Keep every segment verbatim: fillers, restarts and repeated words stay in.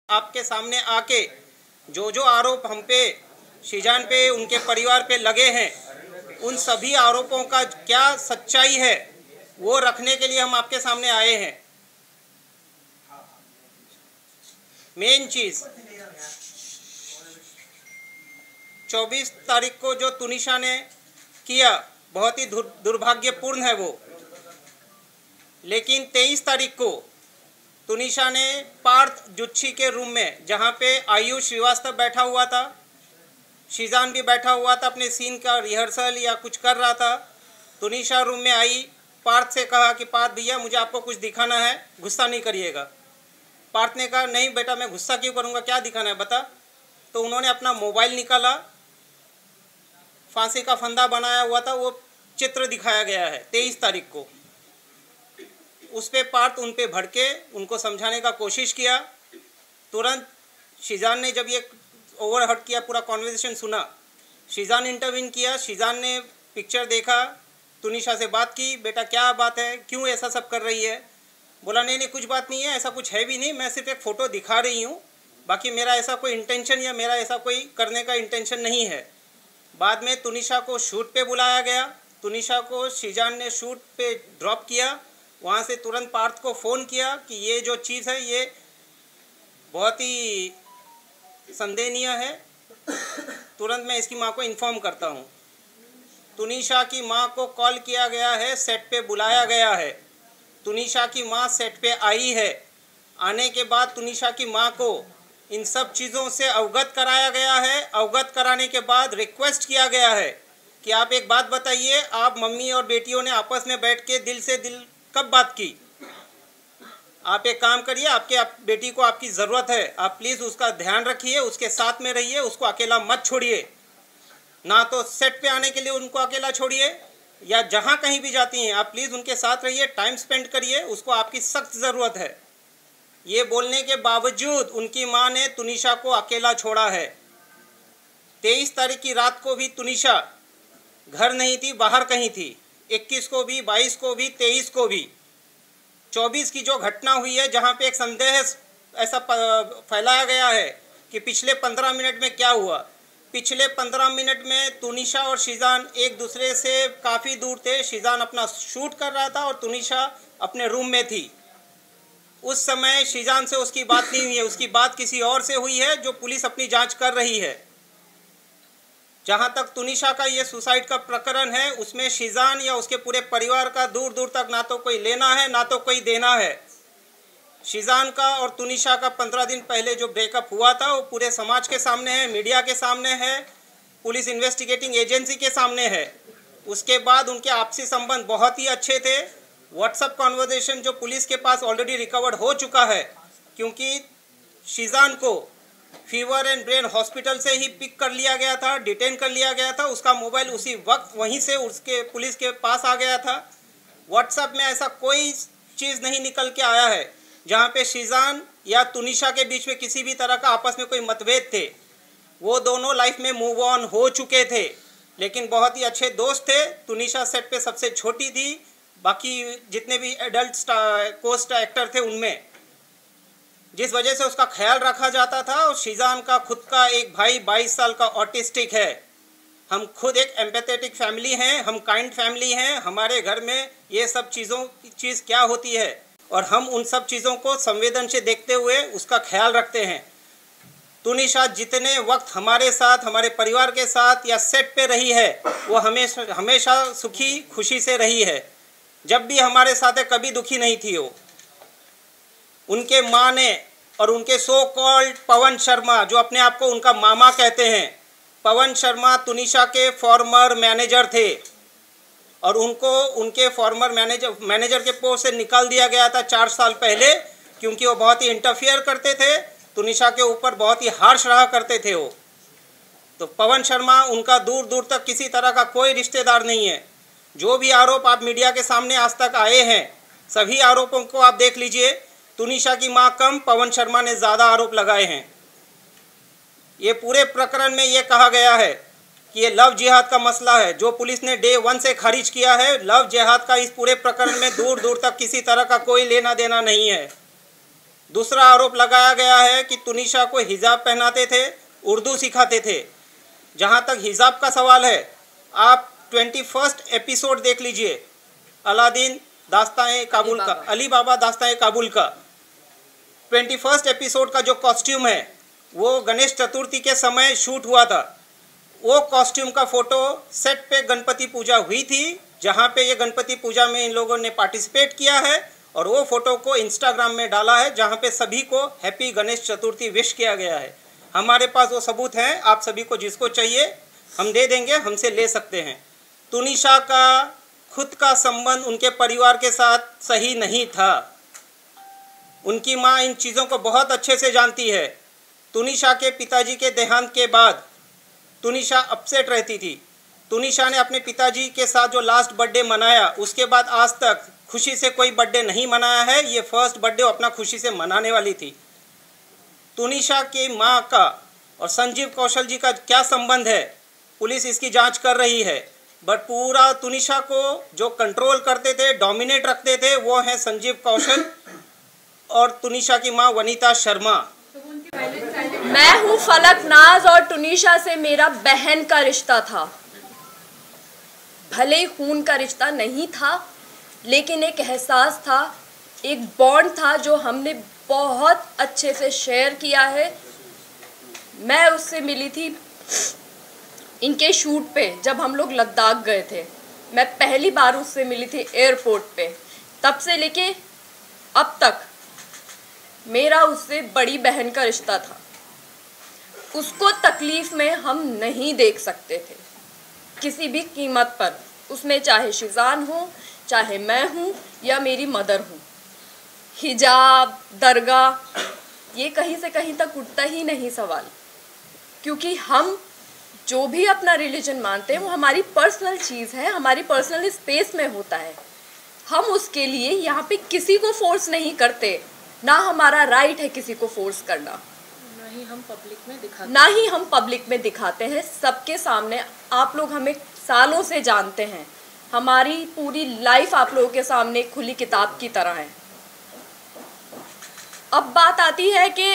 आपके सामने आके जो जो आरोप हम पे, शीजान पे, उनके परिवार पे लगे हैं, उन सभी आरोपों का क्या सच्चाई है वो रखने के लिए हम आपके सामने आए हैं। मेन चीज़ चौबीस तारीख को जो तुनिशा ने किया बहुत ही दुर्भाग्यपूर्ण है वो, लेकिन तेईस तारीख को तुनिशा ने पार्थ जुच्छी के रूम में, जहाँ पे आयुष श्रीवास्तव बैठा हुआ था, शीजान भी बैठा हुआ था, अपने सीन का रिहर्सल या कुछ कर रहा था, तुनिशा रूम में आई, पार्थ से कहा कि पार्थ भैया मुझे आपको कुछ दिखाना है, गुस्सा नहीं करिएगा। पार्थ ने कहा नहीं बेटा मैं गुस्सा क्यों करूँगा, क्या दिखाना है बता। तो उन्होंने अपना मोबाइल निकाला, फांसी का फंदा बनाया हुआ था, वो चित्र दिखाया गया है तेईस तारीख को। उस पे पार्थ उन पे भड़के, उनको समझाने का कोशिश किया। तुरंत शीजान ने जब ये ओवरहर्ट किया, पूरा कॉन्वर्सेशन सुना, शीजान इंटरवीन किया। शीजान ने पिक्चर देखा, तुनिशा से बात की, बेटा क्या बात है, क्यों ऐसा सब कर रही है। बोला नहीं नहीं कुछ बात नहीं है, ऐसा कुछ है भी नहीं, मैं सिर्फ एक फ़ोटो दिखा रही हूँ, बाकी मेरा ऐसा कोई इंटेंशन या मेरा ऐसा कोई करने का इंटेंशन नहीं है। बाद में तुनिशा को शूट पे बुलाया गया, तुनिशा को शीजान ने शूट पे ड्रॉप किया। वहाँ से तुरंत पार्थ को फ़ोन किया कि ये जो चीज़ है ये बहुत ही संदेहनीय है, तुरंत मैं इसकी माँ को इन्फॉर्म करता हूँ। तुनिशा की माँ को कॉल किया गया है, सेट पे बुलाया गया है, तुनिशा की माँ सेट पे आई है। आने के बाद तुनिशा की माँ को इन सब चीज़ों से अवगत कराया गया है। अवगत कराने के बाद रिक्वेस्ट किया गया है कि आप एक बात बताइए, आप मम्मी और बेटियों ने आपस में बैठ के दिल से दिल कब बात की। आप एक काम करिए, आपके आप बेटी को आपकी ज़रूरत है, आप प्लीज़ उसका ध्यान रखिए, उसके साथ में रहिए, उसको अकेला मत छोड़िए। ना तो सेट पे आने के लिए उनको अकेला छोड़िए, या जहाँ कहीं भी जाती हैं आप प्लीज़ उनके साथ रहिए, टाइम स्पेंड करिए, उसको आपकी सख्त ज़रूरत है। ये बोलने के बावजूद उनकी माँ ने तुनिशा को अकेला छोड़ा है। तेईस तारीख की रात को भी तुनिशा घर नहीं थी, बाहर कहीं थी। इक्कीस को भी, बाईस को भी, तेईस को भी। चौबीस की जो घटना हुई है, जहाँ पे एक संदेह ऐसा फैलाया गया है कि पिछले पंद्रह मिनट में क्या हुआ। पिछले पंद्रह मिनट में तुनिशा और शीजान एक दूसरे से काफ़ी दूर थे। शीजान अपना शूट कर रहा था और तुनिशा अपने रूम में थी। उस समय शीजान से उसकी बात नहीं हुई है, उसकी बात किसी और से हुई है, जो पुलिस अपनी जांच कर रही है। जहाँ तक तुनिशा का ये सुसाइड का प्रकरण है, उसमें शीजान या उसके पूरे परिवार का दूर दूर तक ना तो कोई लेना है ना तो कोई देना है। शीजान का और तुनिशा का पंद्रह दिन पहले जो ब्रेकअप हुआ था वो पूरे समाज के सामने है, मीडिया के सामने है, पुलिस इन्वेस्टिगेटिंग एजेंसी के सामने है। उसके बाद उनके आपसी संबंध बहुत ही अच्छे थे। व्हाट्सएप कॉन्वर्सेशन जो पुलिस के पास ऑलरेडी रिकवर्ड हो चुका है, क्योंकि शीजान को फीवर एंड ब्रेन हॉस्पिटल से ही पिक कर लिया गया था, डिटेन कर लिया गया था। उसका मोबाइल उसी वक्त वहीं से उसके पुलिस के पास आ गया था। व्हाट्सएप में ऐसा कोई चीज़ नहीं निकल के आया है जहाँ पे शीजान या तुनिशा के बीच में किसी भी तरह का आपस में कोई मतभेद थे। वो दोनों लाइफ में मूव ऑन हो चुके थे, लेकिन बहुत ही अच्छे दोस्त थे। तुनिशा सेट पे सबसे छोटी थी, बाकी जितने भी एडल्ट स्टार को स्टार एक्टर थे उनमें, जिस वजह से उसका ख्याल रखा जाता था। और शीजान का खुद का एक भाई बाईस साल का ऑटिस्टिक है। हम खुद एक एम्पैथेटिक फैमिली हैं, हम काइंड फैमिली हैं। हमारे घर में ये सब चीज़ों की चीज़ क्या होती है और हम उन सब चीज़ों को संवेदन से देखते हुए उसका ख्याल रखते हैं। तुनिशा जितने वक्त हमारे साथ, हमारे परिवार के साथ या सेट पे रही है, वो हमेशा हमेशा सुखी खुशी से रही है। जब भी हमारे साथ है, कभी दुखी नहीं थी वो। उनके माँ ने और उनके सो कॉल्ड पवन शर्मा, जो अपने आप को उनका मामा कहते हैं, पवन शर्मा तुनिशा के फॉर्मर मैनेजर थे और उनको उनके फॉर्मर मैनेजर मैनेजर के पोस्ट से निकाल दिया गया था चार साल पहले, क्योंकि वो बहुत ही इंटरफियर करते थे, तुनिशा के ऊपर बहुत ही हार्श रहा करते थे वो। तो पवन शर्मा उनका दूर दूर तक किसी तरह का कोई रिश्तेदार नहीं है। जो भी आरोप आप मीडिया के सामने आज तक आए हैं, सभी आरोपों को आप देख लीजिए। तुनिशा की मां कम, पवन शर्मा ने ज़्यादा आरोप लगाए हैं। ये पूरे प्रकरण में ये कहा गया है कि ये लव जिहाद का मसला है, जो पुलिस ने डे वन से खारिज किया है। लव जिहाद का इस पूरे प्रकरण में दूर दूर तक किसी तरह का कोई लेना देना नहीं है। दूसरा आरोप लगाया गया है कि तुनिशा को हिजाब पहनाते थे, उर्दू सिखाते थे। जहाँ तक हिजाब का सवाल है, आप ट्वेंटी फर्स्ट एपिसोड देख लीजिए अलादीन दास्तान काबुल का, अली बाबा दास्तान काबुल का ट्वेंटी फर्स्ट एपिसोड का जो कॉस्ट्यूम है वो गणेश चतुर्थी के समय शूट हुआ था। वो कॉस्ट्यूम का फ़ोटो सेट पे गणपति पूजा हुई थी, जहाँ पे ये गणपति पूजा में इन लोगों ने पार्टिसिपेट किया है और वो फ़ोटो को इंस्टाग्राम में डाला है, जहाँ पे सभी को हैप्पी गणेश चतुर्थी विश किया गया है। हमारे पास वो सबूत हैं, आप सभी को जिसको चाहिए हम दे देंगे, हमसे ले सकते हैं। तुनिशा का खुद का संबंध उनके परिवार के साथ सही नहीं था। उनकी माँ इन चीज़ों को बहुत अच्छे से जानती है। तुनिशा के पिताजी के देहांत के बाद तुनिशा अपसेट रहती थी। तुनिशा ने अपने पिताजी के साथ जो लास्ट बर्थडे मनाया, उसके बाद आज तक खुशी से कोई बर्थडे नहीं मनाया है। ये फर्स्ट बर्थडे अपना खुशी से मनाने वाली थी। तुनिशा की माँ का और संजीव कौशल जी का क्या संबंध है, पुलिस इसकी जांच कर रही है। बट पूरा तुनिशा को जो कंट्रोल करते थे, डोमिनेट रखते थे, वो हैं संजीव कौशल और तुनिशा की माँ वनीता शर्मा। मैं हूँ फलक नाज और तुनिशा से मेरा बहन का रिश्ता था। भले खून का रिश्ता नहीं था, लेकिन एक एहसास था, एक बॉन्ड था जो हमने बहुत अच्छे से शेयर किया है। मैं उससे मिली थी इनके शूट पे, जब हम लोग लद्दाख गए थे। मैं पहली बार उससे मिली थी एयरपोर्ट पे। तब से लेके अब तक मेरा उससे बड़ी बहन का रिश्ता था। उसको तकलीफ़ में हम नहीं देख सकते थे किसी भी कीमत पर, उसमें चाहे शिजान हो, चाहे मैं हूँ या मेरी मदर हूँ। हिजाब, दरगाह, ये कहीं से कहीं तक उठता ही नहीं सवाल, क्योंकि हम जो भी अपना रिलीजन मानते हैं वो हमारी पर्सनल चीज़ है, हमारी पर्सनल स्पेस में होता है। हम उसके लिए यहाँ पे किसी को फोर्स नहीं करते, ना हमारा राइट है किसी को फोर्स करना, ना ही हम पब्लिक में दिखाते ना ही हम पब्लिक में दिखाते हैं सबके सामने। आप लोग हमें सालों से जानते हैं, हमारी पूरी लाइफ आप लोगों के सामने खुली किताब की तरह है। अब बात आती है कि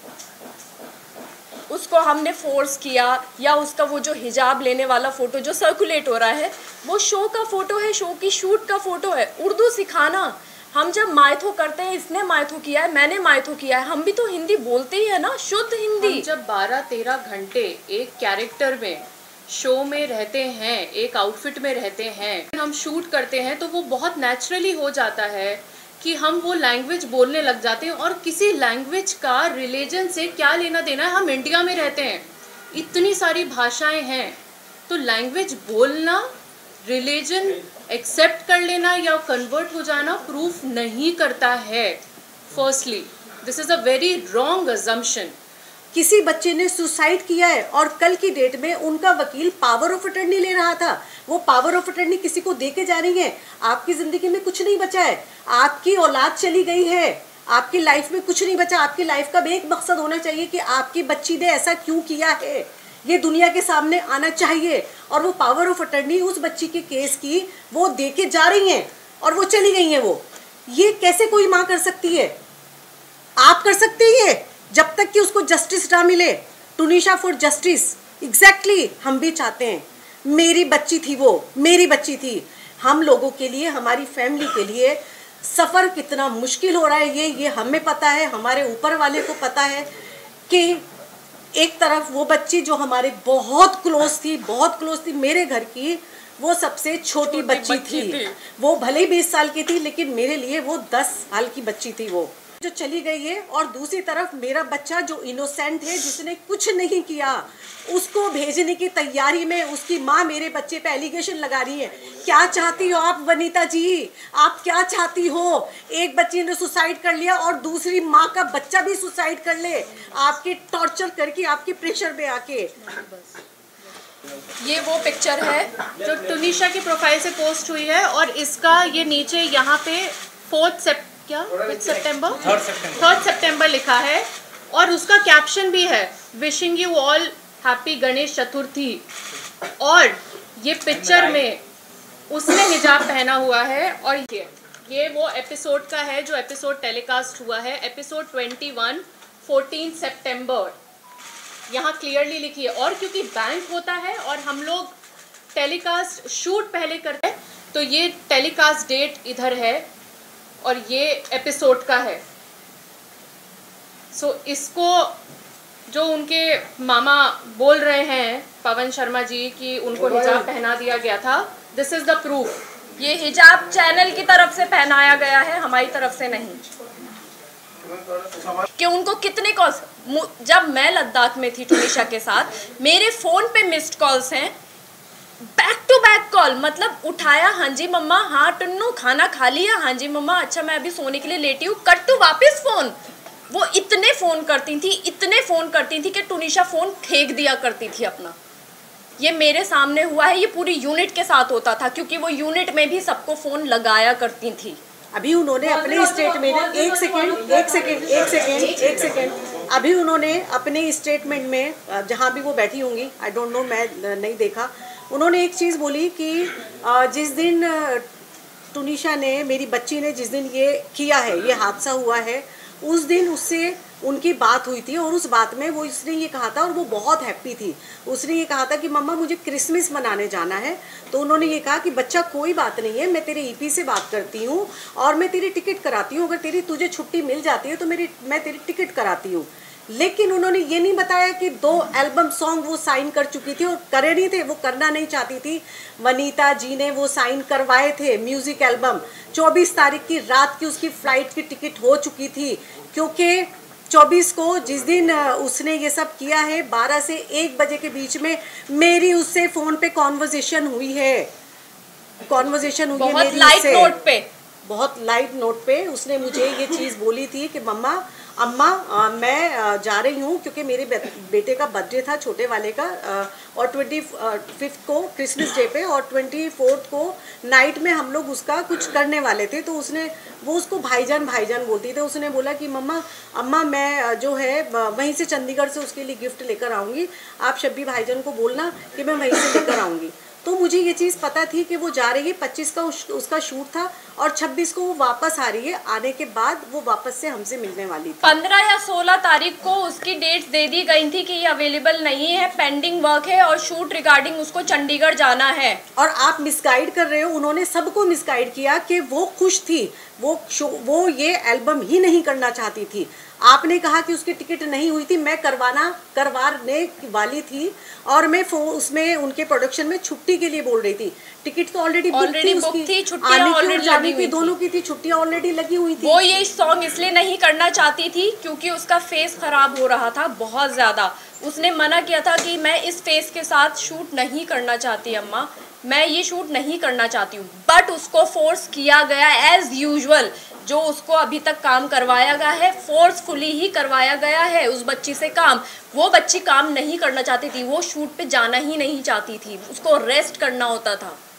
उसको हमने फोर्स किया या उसका वो जो हिजाब लेने वाला फ़ोटो जो सर्कुलेट हो रहा है वो शो का फ़ोटो है, शो की शूट का फ़ोटो है। उर्दू सिखाना, हम जब मायथो करते हैं, इसने मायथो किया है, मैंने मायथो किया है, हम भी तो हिंदी बोलते ही है ना, शुद्ध हिंदी। हम जब बारह तेरह घंटे एक कैरेक्टर में शो में रहते हैं, एक आउटफिट में रहते हैं, हम शूट करते हैं, तो वो बहुत नेचुरली हो जाता है कि हम वो लैंग्वेज बोलने लग जाते हैं। और किसी लैंग्वेज का रिलीजन से क्या लेना देना है? हम इंडिया में रहते हैं, इतनी सारी भाषाएं हैं, तो लैंग्वेज बोलना, रिलीजन एक्सेप्ट कर लेना या कन्वर्ट हो जाना प्रूफ नहीं करता है। Firstly this is a very wrong assumption. किसी बच्चे ने सुसाइड किया है और कल की डेट में उनका वकील पावर ऑफ अटर्नी ले रहा था, वो पावर ऑफ अटर्नी किसी को दे के जा रही है। आपकी ज़िंदगी में कुछ नहीं बचा है, आपकी औलाद चली गई है, आपकी लाइफ में कुछ नहीं बचा। आपकी लाइफ का भी एक मकसद होना चाहिए कि आपकी बच्ची ने ऐसा क्यों किया है, ये दुनिया के सामने आना चाहिए। और वो पावर ऑफ अटर्नी उस बच्ची के केस की वो दे के जा रही हैं और वो चली गई हैं। वो ये कैसे कोई माँ कर सकती है? आप कर सकते हैं जब तक कि उसको जस्टिस ना मिले। टुनिशा फॉर जस्टिस, एग्जैक्टली हम भी चाहते हैं। मेरी बच्ची थी, वो मेरी बच्ची थी। हम लोगों के लिए, हमारी फैमिली के लिए सफ़र कितना मुश्किल हो रहा है ये ये हमें पता है, हमारे ऊपर वाले को पता है कि एक तरफ वो बच्ची जो हमारे बहुत क्लोज थी, बहुत क्लोज थी, मेरे घर की वो सबसे छोटी बच्ची थी, थी। वो भले ही बीस साल की थी, लेकिन मेरे लिए वो दस साल की बच्ची थी वो जो चली गई है। और दूसरी तरफ मेरा बच्चा जो इनोसेंट है, जिसने कुछ नहीं किया, उसको भेजने की तैयारी में उसकी माँ मेरे बच्चे पे एलिगेशन लगा रही है। क्या चाहती हो आप वनीता जी? आप क्या चाहती हो? एक बच्ची ने सुसाइड कर लिया और दूसरी माँ का बच्चा भी सुसाइड कर ले, आपके टॉर्चर करके, आपके प्रेशर में आके। ये वो पिक्चर है जो टुनिशा की प्रोफाइल से पोस्ट हुई है और इसका ये नीचे यहाँ पे फोर्थ सेप्ट क्या सितंबर थर्ड सितंबर लिखा है और उसका कैप्शन भी है, wishing you all happy Ganesh Chaturthi. और ये पिक्चर में उसने हिजाब पहना हुआ है और ये ये वो एपिसोड का है जो एपिसोड टेलीकास्ट हुआ है, एपिसोड ट्वेंटी वन, फोर्टीन सितंबर, यहाँ क्लियरली लिखी है। और क्योंकि बैंक होता है और हम लोग टेलीकास्ट शूट पहले करते हैं, तो ये टेलीकास्ट डेट इधर है और ये एपिसोड का है। सो so, इसको जो उनके मामा बोल रहे हैं पवन शर्मा जी कि उनको हिजाब पहना दिया गया था, दिस इज द प्रूफ। ये हिजाब चैनल की तरफ से पहनाया गया है, हमारी तरफ से नहीं। कि उनको कितने कॉल्स, जब मैं लद्दाख में थी टूनिशा के साथ, मेरे फ़ोन पे मिस्ड कॉल्स हैं, बैक टू बैक कॉल, मतलब उठाया, हाँ जी मम्मा, हाँ टुन्नू खाना खा लिया, हाँ जी मम्मा, अच्छा मैं अभी सोने के लिए लेटी हूँ, कट टू वापस फ़ोन। वो इतने फ़ोन करती थी, इतने फ़ोन करती थी कि टूनिशा फ़ोन फेंक दिया करती थी अपना। ये मेरे सामने हुआ है, ये पूरी यूनिट के साथ होता था, क्योंकि वो यूनिट में भी सबको फ़ोन लगाया करती थी। अभी उन्होंने अपने स्टेटमेंट में एक सेकेंड एक सेकेंड एक सेकेंड एक सेकेंड अभी उन्होंने अपने स्टेटमेंट में, जहाँ भी वो बैठी होंगी, आई डोंट नो, मैं नहीं देखा, उन्होंने एक चीज़ बोली कि जिस दिन टूनिशा ने, मेरी बच्ची ने जिस दिन ये किया है, ये हादसा हुआ है, उस दिन उससे उनकी बात हुई थी और उस बात में वो इसने ये कहा था, और वो बहुत हैप्पी थी, उसने ये कहा था कि मम्मा मुझे क्रिसमस मनाने जाना है। तो उन्होंने ये कहा कि बच्चा कोई बात नहीं है, मैं तेरे ईपी से बात करती हूँ और मैं तेरी टिकट कराती हूँ, अगर तेरी तुझे छुट्टी मिल जाती है तो मेरी मैं तेरी टिकट कराती हूँ। लेकिन उन्होंने ये नहीं बताया कि दो एल्बम सॉन्ग वो साइन कर चुकी थी और करे नहीं थे, वो करना नहीं चाहती थी। वनीता जी ने वो साइन करवाए थे म्यूज़िक एल्बम, चौबीस तारीख की रात की उसकी फ़्लाइट की टिकट हो चुकी थी, क्योंकि चौबीस को जिस दिन उसने ये सब किया है, बारह से एक बजे के बीच में मेरी उससे फ़ोन पे कॉन्वर्जेशन हुई है, कॉन्वर्जेशन हुई है मेरी लाइट नोट पे, बहुत लाइट नोट पे उसने मुझे ये चीज़ बोली थी कि मम्मा अम्मा आ, मैं आ, जा रही हूँ, क्योंकि मेरे बे, बेटे का बर्थडे था, छोटे वाले का, आ, और ट्वेंटी फिफ्थ को क्रिसमस डे पे और ट्वेंटी फोर्थ को नाइट में हम लोग उसका कुछ करने वाले थे। तो उसने, वो उसको भाईजान भाईजान बोलती थी, उसने बोला कि मम्मा अम्मा मैं जो है वहीं से चंडीगढ़ से उसके लिए गिफ्ट लेकर आऊँगी, आप शब्बी भाईजान को बोलना कि मैं वहीं से लेकर आऊँगी। तो मुझे ये चीज़ पता थी कि वो जा रही है, पच्चीस का उस, उसका शूट था और छब्बीस को वो वापस आ रही है, आने के बाद वो वापस से हमसे मिलने वाली थी। पंद्रह या सोलह तारीख को उसकी डेट्स दे दी गई थी कि ये अवेलेबल नहीं है, पेंडिंग वर्क है और शूट रिगार्डिंग उसको चंडीगढ़ जाना है। और आप मिसगाइड कर रहे हो, उन्होंने सबको मिसगाइड किया कि वो खुश थी, वो वो ये एल्बम ही नहीं करना चाहती थी। आपने कहा कि उसकी टिकट नहीं हुई थी, मैं करवाना करवाने वाली थी और मैं उसमें उनके प्रोडक्शन में छुट्टी के लिए बोल रही थी। टिकट तो ऑलरेडी बुक थी, उसकी छुट्टियां ऑलरेडी लगी हुई थी, दोनों की थी, छुट्टियां ऑलरेडी लगी हुई थी। वो ये सॉन्ग इसलिए नहीं करना चाहती थी क्योंकि उसका फेस खराब हो रहा था बहुत ज़्यादा। उसने मना किया था कि मैं इस फेस के साथ शूट नहीं करना चाहती अम्मा, मैं ये शूट नहीं करना चाहती हूँ। बट उसको फोर्स किया गया एज यूजुअल, जो उसको अभी तक काम करवाया गया है फोर्सफुली ही करवाया गया है उस बच्ची से काम। वो बच्ची काम नहीं करना चाहती थी, वो शूट पे जाना ही नहीं चाहती थी, उसको रेस्ट करना होता था।